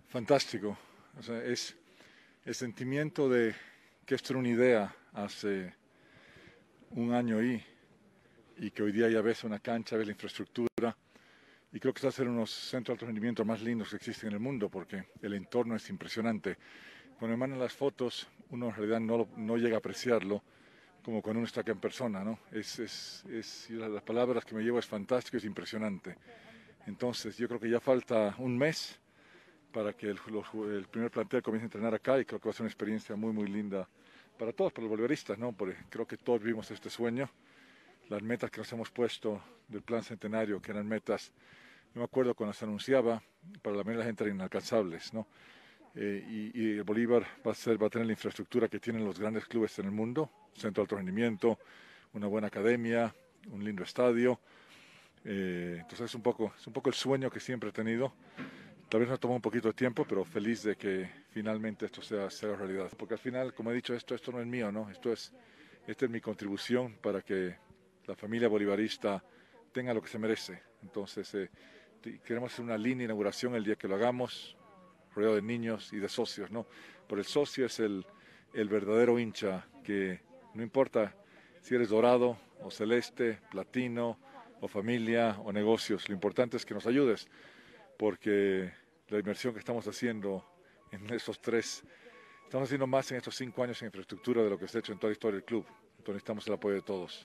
Fantástico. O sea, es el sentimiento de que esto era una idea hace un año y que hoy día ya ves una cancha, ves la infraestructura y creo que va a ser unos centros de alto rendimiento más lindos que existen en el mundo porque el entorno es impresionante. Cuando me mandan las fotos, uno en realidad no llega a apreciarlo como cuando uno está acá en persona, ¿no? Y las palabras que me llevo es fantástico, es impresionante. Entonces yo creo que ya falta un mes para que el primer plantel comience a entrenar acá y creo que va a ser una experiencia muy, muy linda para todos, para los bolivaristas, ¿no? Porque creo que todos vivimos este sueño, las metas que nos hemos puesto del plan centenario, que eran metas, yo me acuerdo cuando se anunciaba, para la mayoría de la gente eran inalcanzables, ¿no? Y el Bolívar va a tener la infraestructura que tienen los grandes clubes en el mundo, centro de alto rendimiento, una buena academia, un lindo estadio. Entonces es un poco el sueño que siempre he tenido. Tal vez nos tomó un poquito de tiempo, pero feliz de que finalmente esto sea realidad. Porque al final, como he dicho, esto no es mío, ¿no? Esta es mi contribución para que la familia bolivarista tenga lo que se merece. Entonces, queremos hacer una linda inauguración el día que lo hagamos, rodeado de niños y de socios, ¿no? Pero el socio es el verdadero hincha, que no importa si eres dorado o celeste, platino o familia o negocios, lo importante es que nos ayudes porque la inversión que estamos haciendo en estamos haciendo más en estos 5 años en infraestructura de lo que se ha hecho en toda la historia del club. Entonces necesitamos el apoyo de todos.